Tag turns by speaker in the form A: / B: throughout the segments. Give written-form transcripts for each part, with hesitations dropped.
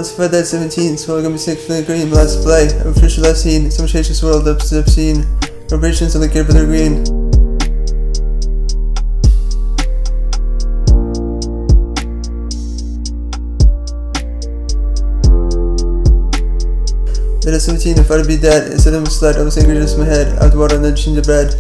A: Classified at 17, so I'm gonna be sick for the green, last play. I'm official last seen, some shades this world up to obscene. Vibrations on the gear, but they're green. Then at 17, if I'd be dead, instead of mislead, I was angry just in my head. Out the water and then change the bread.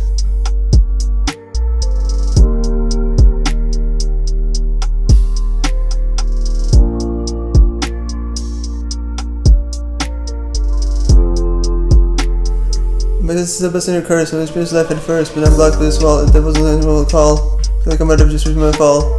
A: But this is the best thing that occurs, so I'm just left at first, but I'm blocked by this wall, and that wasn't a normal call. I feel like I might have just reached my fall.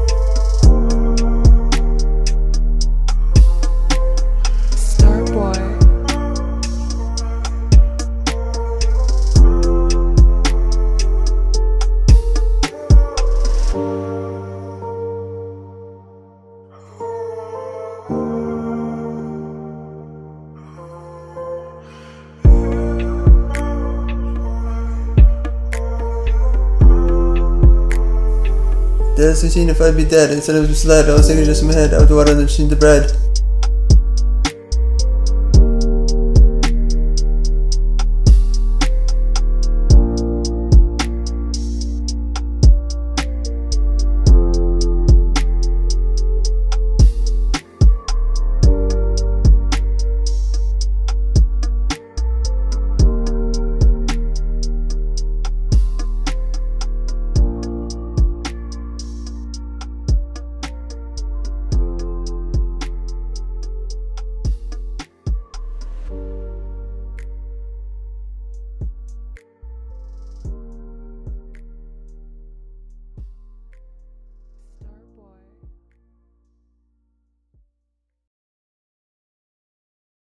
A: Dead as 16, if I'd be dead, instead of misled, I was thinking just in my head, out the water and then change the bread.